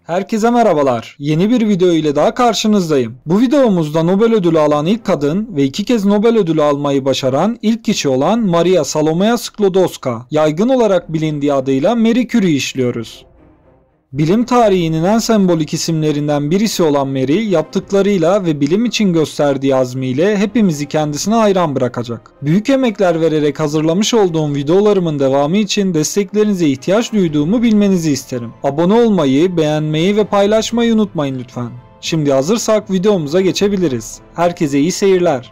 Herkese merhabalar. Yeni bir video ile daha karşınızdayım. Bu videomuzda Nobel ödülü alan ilk kadın ve 2 kez Nobel ödülü almayı başaran ilk kişi olan Maria Salomea Sklodowska, yaygın olarak bilindiği adıyla Marie Curie işliyoruz. Bilim tarihinin en sembolik isimlerinden birisi olan Marie, yaptıklarıyla ve bilim için gösterdiği azmiyle hepimizi kendisine hayran bırakacak. Büyük emekler vererek hazırlamış olduğum videolarımın devamı için desteklerinize ihtiyaç duyduğumu bilmenizi isterim. Abone olmayı, beğenmeyi ve paylaşmayı unutmayın lütfen. Şimdi hazırsak videomuza geçebiliriz. Herkese iyi seyirler.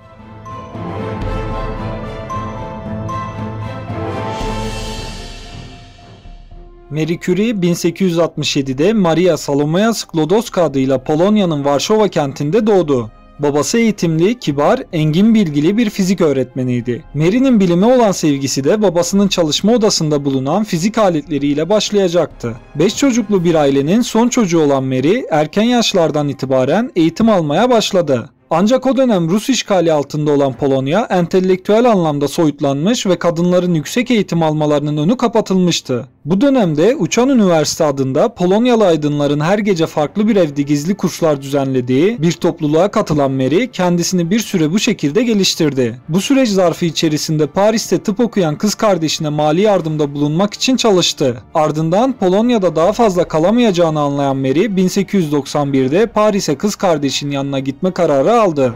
Marie Curie 1867'de Maria Salomea Sklodowska adıyla Polonya'nın Varşova kentinde doğdu. Babası eğitimli, kibar, engin bilgili bir fizik öğretmeniydi. Marie'nin bilime olan sevgisi de babasının çalışma odasında bulunan fizik aletleriyle başlayacaktı. 5 çocuklu bir ailenin son çocuğu olan Marie, erken yaşlardan itibaren eğitim almaya başladı. Ancak o dönem Rus işgali altında olan Polonya entelektüel anlamda soyutlanmış ve kadınların yüksek eğitim almalarının önü kapatılmıştı. Bu dönemde Uçan Üniversite adında Polonyalı aydınların her gece farklı bir evde gizli kurslar düzenlediği bir topluluğa katılan Marie kendisini bir süre bu şekilde geliştirdi. Bu süreç zarfı içerisinde Paris'te tıp okuyan kız kardeşine mali yardımda bulunmak için çalıştı. Ardından Polonya'da daha fazla kalamayacağını anlayan Marie 1891'de Paris'e kız kardeşinin yanına gitme kararı aldı.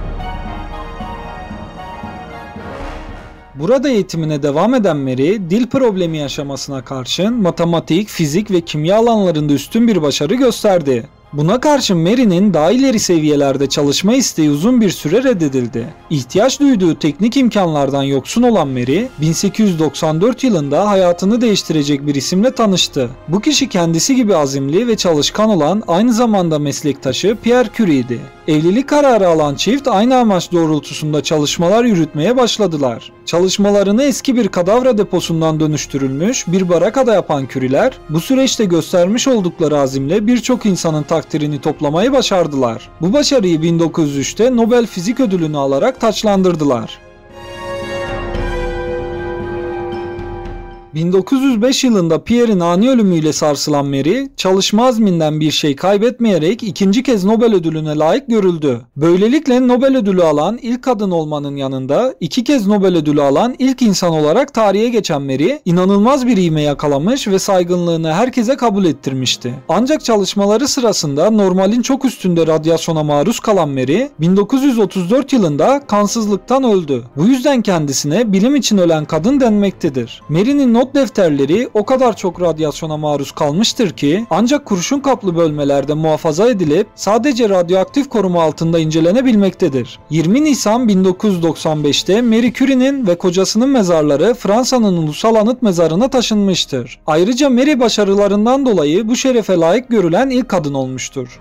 Burada eğitimine devam eden Marie, dil problemi yaşamasına karşın matematik, fizik ve kimya alanlarında üstün bir başarı gösterdi. Buna karşın Marie'nin daha ileri seviyelerde çalışma isteği uzun bir süre reddedildi. İhtiyaç duyduğu teknik imkanlardan yoksun olan Marie, 1894 yılında hayatını değiştirecek bir isimle tanıştı. Bu kişi kendisi gibi azimli ve çalışkan olan aynı zamanda meslektaşı Pierre Curie'ydi. Evlilik kararı alan çift aynı amaç doğrultusunda çalışmalar yürütmeye başladılar. Çalışmalarını eski bir kadavra deposundan dönüştürülmüş bir barakada yapan Curie'ler, bu süreçte göstermiş oldukları azimle birçok insanın takdirini toplamayı başardılar. Bu başarıyı 1903'te Nobel Fizik Ödülünü alarak taçlandırdılar. 1905 yılında Pierre'in ani ölümüyle sarsılan Marie, çalışma azminden bir şey kaybetmeyerek ikinci kez Nobel ödülüne layık görüldü. Böylelikle Nobel ödülü alan ilk kadın olmanın yanında 2 kez Nobel ödülü alan ilk insan olarak tarihe geçen Marie, inanılmaz bir ivme yakalamış ve saygınlığını herkese kabul ettirmişti. Ancak çalışmaları sırasında normalin çok üstünde radyasyona maruz kalan Marie, 1934 yılında kansızlıktan öldü. Bu yüzden kendisine bilim için ölen kadın denmektedir. Marie'nin not defterleri o kadar çok radyasyona maruz kalmıştır ki ancak kurşun kaplı bölmelerde muhafaza edilip sadece radyoaktif koruma altında incelenebilmektedir. 20 Nisan 1995'te Marie Curie'nin ve kocasının mezarları Fransa'nın Ulusal Anıt Mezarı'na taşınmıştır. Ayrıca Marie başarılarından dolayı bu şerefe layık görülen ilk kadın olmuştur.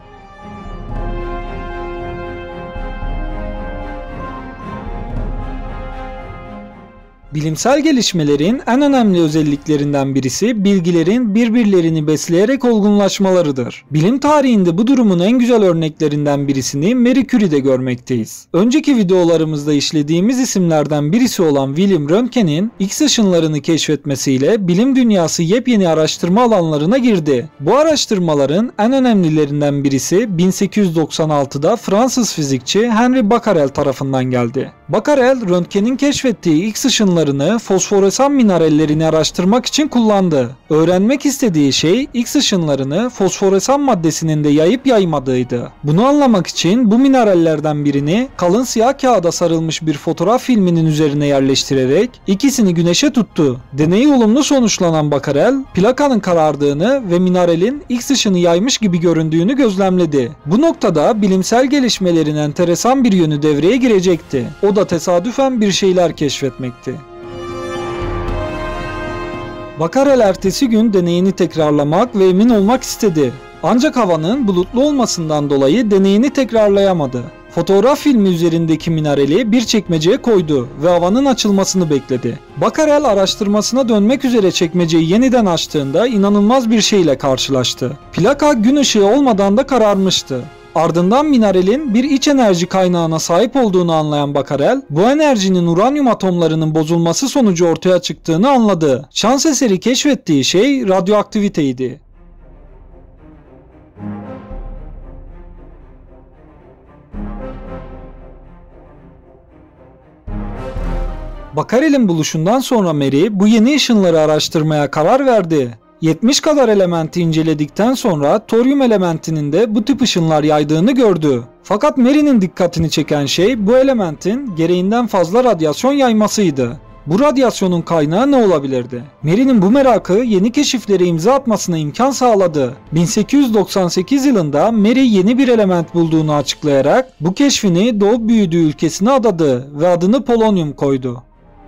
Bilimsel gelişmelerin en önemli özelliklerinden birisi bilgilerin birbirlerini besleyerek olgunlaşmalarıdır. Bilim tarihinde bu durumun en güzel örneklerinden birisini Marie Curie'de görmekteyiz. Önceki videolarımızda işlediğimiz isimlerden birisi olan Wilhelm Röntgen'in X ışınlarını keşfetmesiyle bilim dünyası yepyeni araştırma alanlarına girdi. Bu araştırmaların en önemlilerinden birisi 1896'da Fransız fizikçi Henri Becquerel tarafından geldi. Becquerel, Röntgen'in keşfettiği X ışınlarını fosforesan minerallerini araştırmak için kullandı. Öğrenmek istediği şey X ışınlarını fosforesan maddesinin de yayıp yaymadığıydı. Bunu anlamak için bu minerallerden birini kalın siyah kağıda sarılmış bir fotoğraf filminin üzerine yerleştirerek ikisini güneşe tuttu. Deneyi olumlu sonuçlanan Becquerel, plakanın karardığını ve mineralin X ışını yaymış gibi göründüğünü gözlemledi. Bu noktada bilimsel gelişmelerin enteresan bir yönü devreye girecekti. O da tesadüfen bir şeyler keşfetmekti. Becquerel ertesi gün deneyini tekrarlamak ve emin olmak istedi. Ancak havanın bulutlu olmasından dolayı deneyini tekrarlayamadı. Fotoğraf filmi üzerindeki minerali bir çekmeceye koydu ve havanın açılmasını bekledi. Becquerel araştırmasına dönmek üzere çekmeceyi yeniden açtığında inanılmaz bir şeyle karşılaştı. Plaka gün ışığı olmadan da kararmıştı. Ardından mineralin bir iç enerji kaynağına sahip olduğunu anlayan Becquerel, bu enerjinin uranyum atomlarının bozulması sonucu ortaya çıktığını anladı. Şans eseri keşfettiği şey radyoaktiviteydi. Becquerel'in buluşundan sonra Mary bu yeni ışınları araştırmaya karar verdi. 70 kadar elementi inceledikten sonra toryum elementinin de bu tip ışınlar yaydığını gördü. Fakat Mary'nin dikkatini çeken şey bu elementin gereğinden fazla radyasyon yaymasıydı. Bu radyasyonun kaynağı ne olabilirdi? Mary'nin bu merakı yeni keşiflere imza atmasına imkan sağladı. 1898 yılında Mary yeni bir element bulduğunu açıklayarak bu keşfini doğup büyüdüğü ülkesine adadı ve adını polonyum koydu.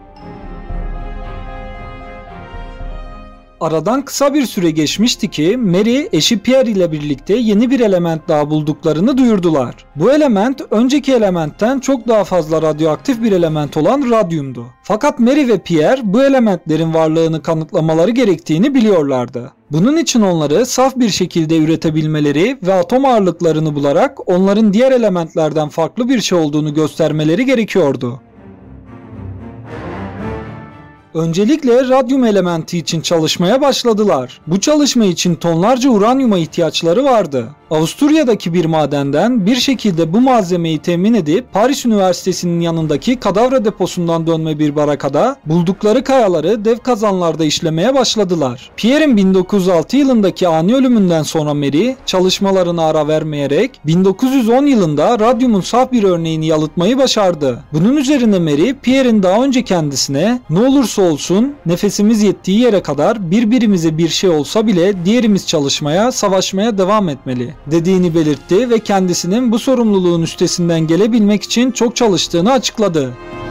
Aradan kısa bir süre geçmişti ki Mary, eşi Pierre ile birlikte yeni bir element daha bulduklarını duyurdular. Bu element önceki elementten çok daha fazla radyoaktif bir element olan radyumdu. Fakat Mary ve Pierre bu elementlerin varlığını kanıtlamaları gerektiğini biliyorlardı. Bunun için onları saf bir şekilde üretebilmeleri ve atom ağırlıklarını bularak onların diğer elementlerden farklı bir şey olduğunu göstermeleri gerekiyordu. Öncelikle radyum elementi için çalışmaya başladılar. Bu çalışma için tonlarca uranyuma ihtiyaçları vardı. Avusturya'daki bir madenden bir şekilde bu malzemeyi temin edip Paris Üniversitesi'nin yanındaki kadavra deposundan dönme bir barakada buldukları kayaları dev kazanlarda işlemeye başladılar. Pierre'in 1906 yılındaki ani ölümünden sonra Mary çalışmalarına ara vermeyerek 1910 yılında radyumun saf bir örneğini yalıtmayı başardı. Bunun üzerine Mary, Pierre'in daha önce kendisine "Ne olursa olsun nefesimiz yettiği yere kadar birbirimize bir şey olsa bile diğerimiz çalışmaya, savaşmaya devam etmeli" dediğini belirtti ve kendisinin bu sorumluluğun üstesinden gelebilmek için çok çalıştığını açıkladı.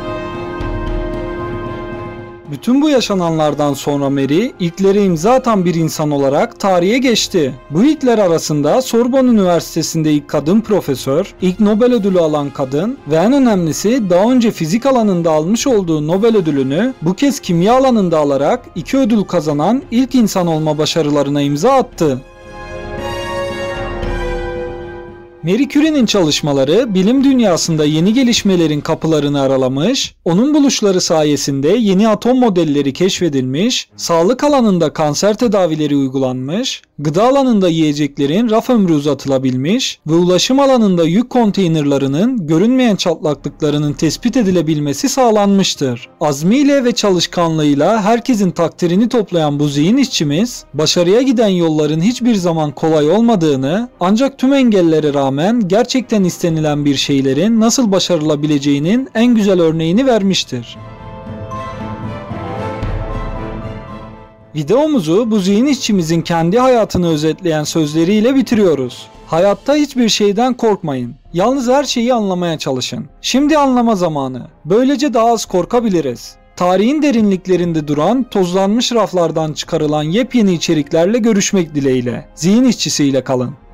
Bütün bu yaşananlardan sonra Mary, ilklere imza atan bir insan olarak tarihe geçti. Bu ilkler arasında Sorbonne Üniversitesi'nde ilk kadın profesör, ilk Nobel ödülü alan kadın ve en önemlisi daha önce fizik alanında almış olduğu Nobel ödülünü bu kez kimya alanında alarak 2 ödül kazanan ilk insan olma başarılarına imza attı. Marie Curie'nin çalışmaları bilim dünyasında yeni gelişmelerin kapılarını aralamış, onun buluşları sayesinde yeni atom modelleri keşfedilmiş, sağlık alanında kanser tedavileri uygulanmış, gıda alanında yiyeceklerin raf ömrü uzatılabilmiş ve ulaşım alanında yük konteynerlarının görünmeyen çatlaklıklarının tespit edilebilmesi sağlanmıştır. Azmiyle ve çalışkanlığıyla herkesin takdirini toplayan bu zihin işçimiz, başarıya giden yolların hiçbir zaman kolay olmadığını, ancak tüm engellere rağmen gerçekten istenilen bir şeylerin nasıl başarılabileceğinin en güzel örneğini vermiştir. Videomuzu bu zihin işçimizin kendi hayatını özetleyen sözleriyle bitiriyoruz. Hayatta hiçbir şeyden korkmayın. Yalnız her şeyi anlamaya çalışın. Şimdi anlama zamanı. Böylece daha az korkabiliriz. Tarihin derinliklerinde duran, tozlanmış raflardan çıkarılan yepyeni içeriklerle görüşmek dileğiyle. Zihin işçisiyle kalın.